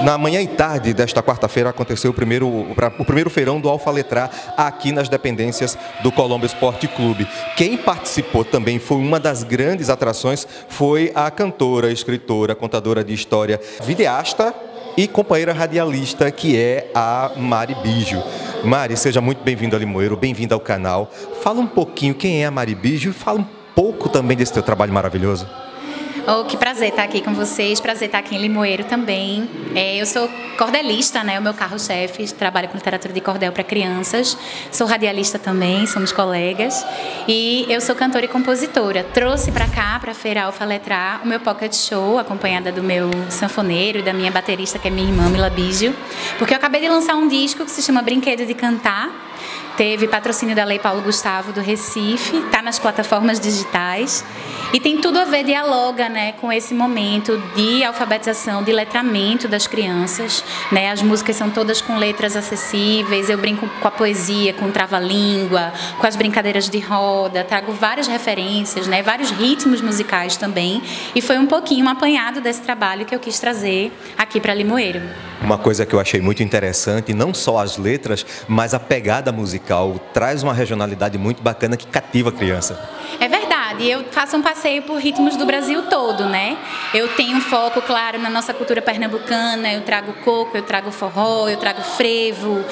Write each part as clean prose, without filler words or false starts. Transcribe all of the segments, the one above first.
Na manhã e tarde desta quarta-feira aconteceu o primeiro feirão do Alfaletrar aqui nas dependências do Colombo Esporte Clube. Quem participou também foi uma das grandes atrações, foi a cantora, escritora, contadora de história, videasta e companheira radialista, que é a Mari Bijo. Mari, seja muito bem-vinda a Limoeiro, bem-vinda ao canal. Fala um pouquinho quem é a Mari Bijo e fala um pouco também desse teu trabalho maravilhoso. Oh, que prazer estar aqui com vocês, prazer estar aqui em Limoeiro também. Eu sou cordelista, né? O meu carro-chefe, trabalho com literatura de cordel para crianças. Sou radialista também, somos colegas. E eu sou cantora e compositora. Trouxe para cá, para a Feira Alfaletrar, o meu pocket show, acompanhada do meu sanfoneiro e da minha baterista, que é minha irmã, Mila Bijo. Porque eu acabei de lançar um disco que se chama Brinquedo de Cantar. Teve patrocínio da Lei Paulo Gustavo do Recife, está nas plataformas digitais e tem tudo a ver, dialoga, né, com esse momento de alfabetização, de letramento das crianças, né? As músicas são todas com letras acessíveis, eu brinco com a poesia, com o trava-língua, com as brincadeiras de roda, trago várias referências, né, vários ritmos musicais também, e foi um pouquinho um apanhado desse trabalho que eu quis trazer aqui para Limoeiro. Uma coisa que eu achei muito interessante, não só as letras, mas a pegada musical, traz uma regionalidade muito bacana que cativa a criança. É verdade, eu faço um passeio por ritmos do Brasil todo, né? Eu tenho um foco, claro, na nossa cultura pernambucana, eu trago coco, eu trago forró, eu trago frevo,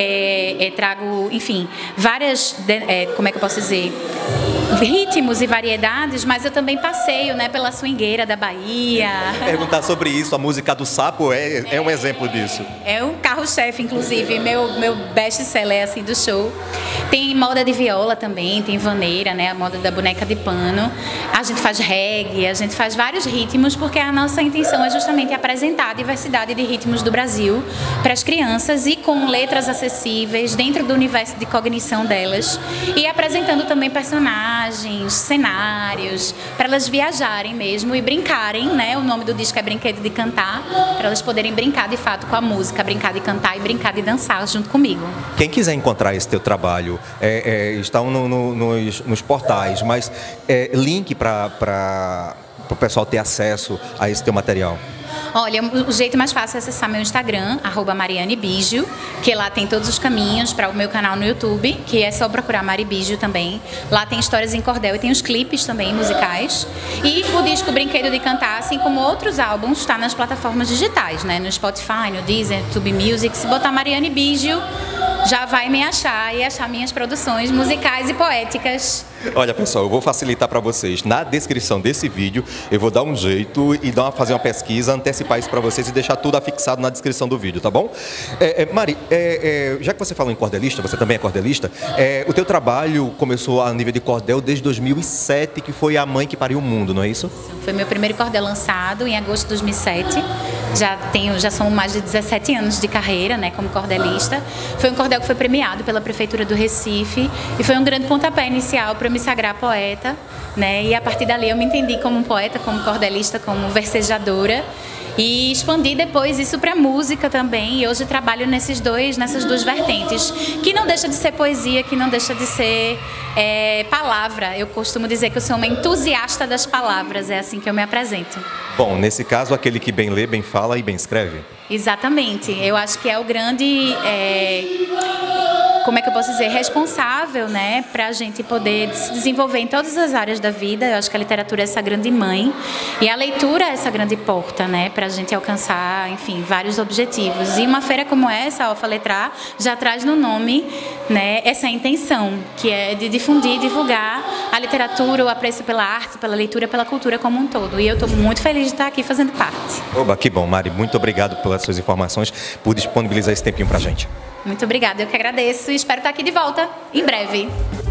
trago, enfim, várias, como é que eu posso dizer, ritmos e variedades, mas eu também passeio, né, pela swingueira da Bahia. Perguntar sobre isso, a música do Sapo é um exemplo disso. É um carro-chefe, inclusive, meu best-seller assim, do show. Tem moda de viola também, tem vaneira, né, a moda da boneca de pano. A gente faz reggae, a gente faz vários ritmos, porque a nossa intenção é justamente apresentar a diversidade de ritmos do Brasil para as crianças e com letras acessíveis dentro do universo de cognição delas e apresentando também personagens, cenários, para elas viajarem mesmo e brincarem, né? O nome do disco é Brinquedo de Cantar, para elas poderem brincar de fato com a música, brincar de cantar e brincar de dançar junto comigo. Quem quiser encontrar esse teu trabalho, estão nos portais, mas link para o pessoal ter acesso a esse teu material. Olha, o jeito mais fácil é acessar meu Instagram, @marianebijo, que lá tem todos os caminhos para o meu canal no YouTube, que é só procurar Mari Bijo também. Lá tem histórias em cordel e tem os clipes também musicais. E o disco Brinquedo de Cantar, assim como outros álbuns, está nas plataformas digitais, né? No Spotify, no Deezer, YouTube Music. Se botar Mariane Bijo, já vai me achar e achar minhas produções musicais e poéticas. Olha, pessoal, eu vou facilitar para vocês. Na descrição desse vídeo, eu vou dar um jeito e fazer uma pesquisa, antecipar isso para vocês e deixar tudo afixado na descrição do vídeo, tá bom? Mari, já que você falou em cordelista, você também é cordelista, o teu trabalho começou a nível de cordel desde 2007, que foi A Mãe que Pariu o Mundo, não é isso? Foi meu primeiro cordel lançado em agosto de 2007. Já são mais de 17 anos de carreira, né, como cordelista. Foi um cordel que foi premiado pela Prefeitura do Recife e foi um grande pontapé inicial para eu me sagrar poeta, né? E a partir dali eu me entendi como poeta, como cordelista, como versejadora. E expandi depois isso para música também, e hoje trabalho nessas duas vertentes, que não deixa de ser poesia, que não deixa de ser palavra. Eu costumo dizer que eu sou uma entusiasta das palavras, é assim que eu me apresento. Bom, nesse caso, aquele que bem lê, bem fala e bem escreve. Exatamente, eu acho que é o grande... como é que eu posso dizer, responsável, né, para a gente poder se desenvolver em todas as áreas da vida. Eu acho que a literatura é essa grande mãe e a leitura é essa grande porta, né, para a gente alcançar, enfim, vários objetivos. E uma feira como essa, a Alfaletrar, já traz no nome, né, essa intenção, que é de difundir e divulgar a literatura, o apreço pela arte, pela leitura, pela cultura como um todo. E eu estou muito feliz de estar aqui fazendo parte. Oba, que bom, Mari. Muito obrigado pelas suas informações, por disponibilizar esse tempinho para a gente. Muito obrigada, eu que agradeço e espero estar aqui de volta em breve.